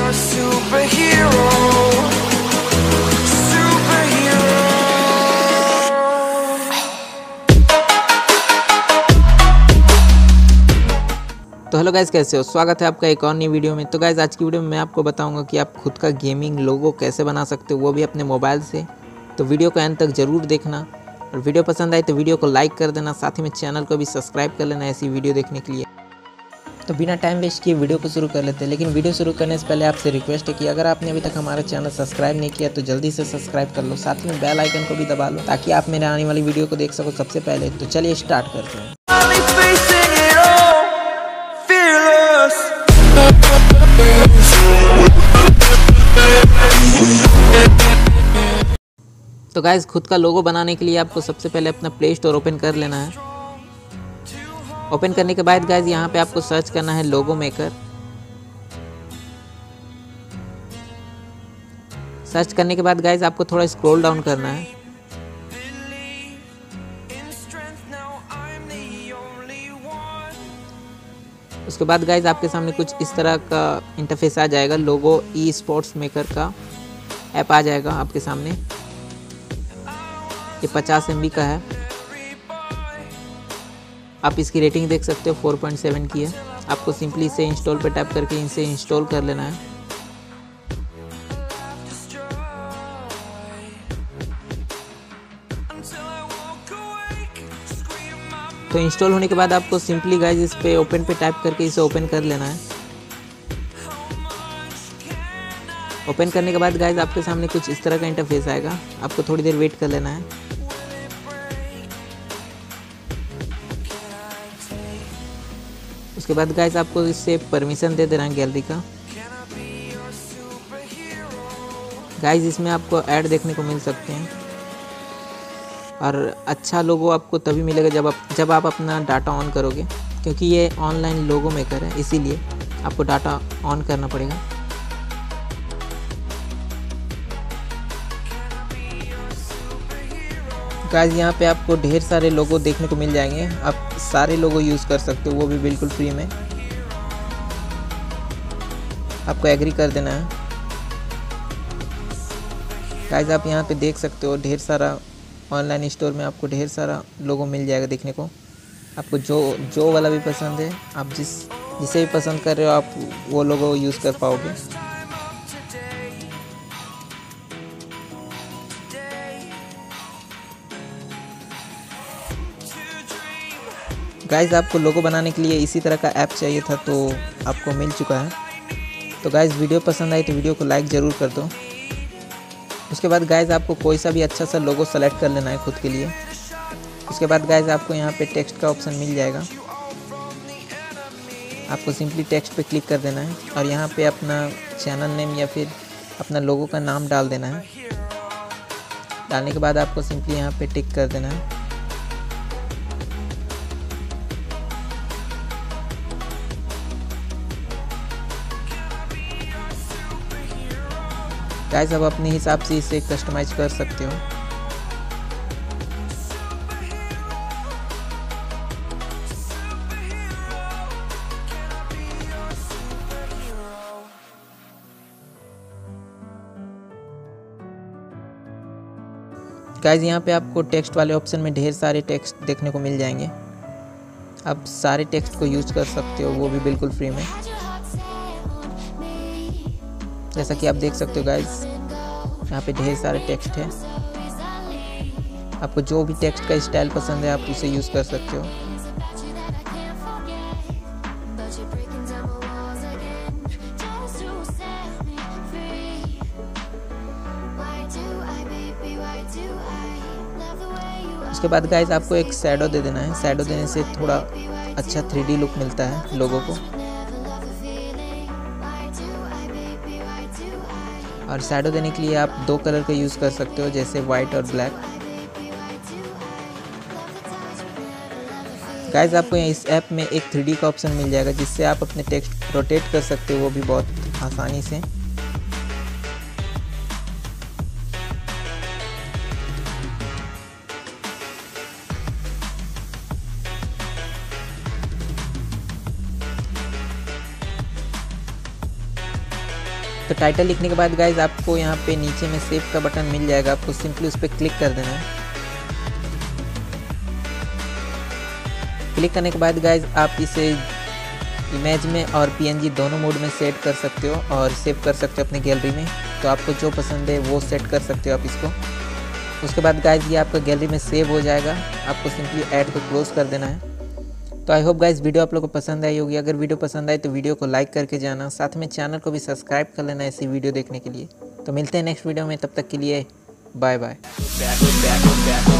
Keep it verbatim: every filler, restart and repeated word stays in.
your superhero. Superhero. तो hello guys, कैसे हो? स्वागत है आपका एक और नई वीडियो में। तो गाइस, आज की वीडियो में मैं आपको बताऊंगा कि आप खुद का गेमिंग लोगो कैसे बना सकते हो, वो भी अपने मोबाइल से। तो वीडियो को एंड तक ज़रूर देखना, और वीडियो पसंद आए तो वीडियो को लाइक कर देना, साथ ही में चैनल को भी सब्सक्राइब कर लेना ऐसी वीडियो देखने के लिए। तो बिना टाइम वेस्ट किए वीडियो को शुरू कर लेते हैं। लेकिन वीडियो शुरू करने से पहले आपसे रिक्वेस्ट है कि अगर आपने अभी तक हमारा चैनल सब्सक्राइब नहीं किया तो जल्दी से सब्सक्राइब कर लो, साथ में बेल आइकन को भी दबा लो ताकि आप मेरे आने वाली वीडियो को देख सको सबसे पहले। तो चलिए स्टार्ट करते हैं। तो गाइस, खुद का लोगो बनाने के लिए आपको सबसे पहले अपना प्ले स्टोर ओपन कर लेना है। ओपन करने के बाद गाइस, यहाँ पे आपको सर्च करना है लोगो मेकर। सर्च करने के बाद गाइस, आपको थोड़ा स्क्रॉल डाउन करना है। उसके बाद गाइस, आपके सामने कुछ इस तरह का इंटरफेस आ जाएगा। लोगो ई स्पोर्ट्स मेकर का ऐप आ जाएगा आपके सामने। ये पचास एम बी का है। आप इसकी रेटिंग देख सकते हो, फोर पॉइंट सेवन की है। आपको सिंपली इसे इंस्टॉल पे टैप करके इसे इंस्टॉल कर लेना है। तो इंस्टॉल होने के बाद आपको सिंपली गाइस इस पे ओपन पे टैप करके इसे ओपन कर लेना है। ओपन करने के बाद गाइस, आपके सामने कुछ इस तरह का इंटरफेस आएगा। आपको थोड़ी देर वेट कर लेना है। उसके बाद गाइस, आपको इससे परमिशन दे देना है गैलरी का। गाइस, इसमें आपको ऐड देखने को मिल सकते हैं, और अच्छा लोगो आपको तभी मिलेगा जब आप जब आप अपना डाटा ऑन करोगे, क्योंकि ये ऑनलाइन लोगो मेकर है, इसीलिए आपको डाटा ऑन करना पड़ेगा। गाइस, यहाँ पे आपको ढेर सारे लोगो देखने को मिल जाएंगे। आप सारे लोगो यूज़ कर सकते हो, वो भी बिल्कुल फ्री में। आपको एग्री कर देना है। गाइस, आप यहाँ पे देख सकते हो ढेर सारा ऑनलाइन स्टोर में आपको ढेर सारा लोगो मिल जाएगा देखने को। आपको जो जो वाला भी पसंद है, आप जिस जिसे भी पसंद कर रहे हो, आप वो लोगो यूज़ कर पाओगे। गाइस, आपको लोगो बनाने के लिए इसी तरह का ऐप चाहिए था, तो आपको मिल चुका है। तो गाइस, वीडियो पसंद आई तो वीडियो को लाइक ज़रूर कर दो। उसके बाद गाइस, आपको कोई सा भी अच्छा सा लोगो सेलेक्ट कर लेना है खुद के लिए। उसके बाद गाइस, आपको यहाँ पे टेक्स्ट का ऑप्शन मिल जाएगा। आपको सिंपली टेक्स्ट पे क्लिक कर देना है, और यहाँ पे अपना चैनल नेम या फिर अपना लोगो का नाम डाल देना है। डालने के बाद आपको सिंपली यहाँ पे टिक कर देना है। गाइस, अब अपने हिसाब से इसे कस्टमाइज कर सकते हो। गाइस, यहाँ पे आपको टेक्स्ट वाले ऑप्शन में ढेर सारे टेक्स्ट देखने को मिल जाएंगे। आप सारे टेक्स्ट को यूज कर सकते हो, वो भी बिल्कुल फ्री में। जैसा कि आप देख सकते हो गाइस, यहाँ पे ढेर सारे टेक्स्ट है। आपको जो भी टेक्स्ट का स्टाइल पसंद है, आप उसे यूज़ कर सकते हो। उसके बाद गाइस, आपको एक शैडो दे देना है। शैडो देने से थोड़ा अच्छा थ्री डी लुक मिलता है लोगों को। और शैडो देने के लिए आप दो कलर का यूज़ कर सकते हो, जैसे वाइट और ब्लैक। गाइस, आपको इस ऐप में एक थ्री डी का ऑप्शन मिल जाएगा, जिससे आप अपने टेक्स्ट रोटेट कर सकते हो, वो भी बहुत आसानी से। तो टाइटल लिखने के बाद गाइज आपको यहाँ पे नीचे में सेव का बटन मिल जाएगा, आपको सिंपली उस पर क्लिक कर देना है। क्लिक करने के बाद गाइज आप इसे इमेज में और पीएनजी दोनों मोड में सेट कर सकते हो और सेव कर सकते हो अपनी गैलरी में। तो आपको जो पसंद है वो सेट कर सकते हो आप इसको। उसके बाद गाइज ये आपका गैलरी में सेव हो जाएगा, आपको सिंपली ऐड को क्लोज कर देना है। तो आई होप गाइज वीडियो आप लोगों को पसंद आई होगी। अगर वीडियो पसंद आए तो वीडियो को लाइक करके जाना, साथ में चैनल को भी सब्सक्राइब कर लेना ऐसी वीडियो देखने के लिए। तो मिलते हैं नेक्स्ट वीडियो में, तब तक के लिए बाय बाय।